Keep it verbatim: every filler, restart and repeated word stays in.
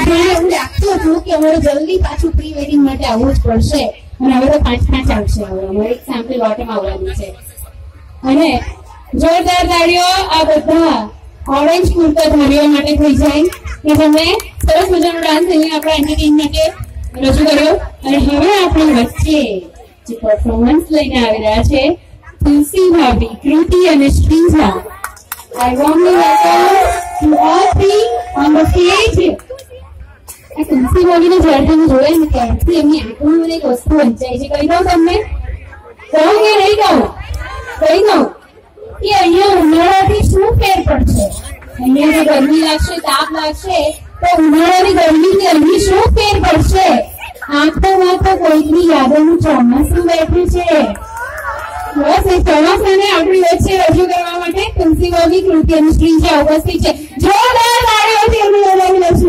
મને એવું લાગતું હતું કે અમારે જલ્દી પાછું પ્રી વેડિંગ માટે આવવું જ પડશે અને હવે તો પાંચ પાંચ આવશે. હવે અમારે એક સેમ્પલ વાટમાં આવવાનું છે. અને જોરદાર તાળીઓ આ બધા ઓરેન્જ કુર્તા ધારીઓ માટે થઈ જાય કે તમે સરસ મજાનો ડાન્સ અહીંયા આપણા એન્ટરટેન માટે રજૂ કર્યો. અને હવે આપણી વચ્ચે જે પરફોર્મન્સ લઈને આવી રહ્યા છે તુલસી ભાભી, કૃતિ અને Shreeja. I warmly welcome you all three on the stage. આ તુલસી ભાભીને જ્યારે તમે જોયા ને ત્યારથી એમની આંખોમાં મને એક વસ્તુ વંચાય છે. કહી દઉં તમને? કહું કે નહીં કહું? કહી દઉં કે અહીંયા ઉનાળાથી શું ફેર પડશે? અહીંયા જો ગરમી લાગશે, તાપ લાગશે, તો ઉનાળાની ગરમીથી અહીં શું ફેર પડશે? આંખોમાં તો કોઈકની યાદોનું ચોમાસું બેઠું છે. બસ એ ચોમાસાને આપણી વચ્ચે રજૂ કરવા માટે તુલસી ભાભી, કૃતિ અને શ્રીજા ઉપસ્થિત છે. જોરદાર તાળીઓથી એમની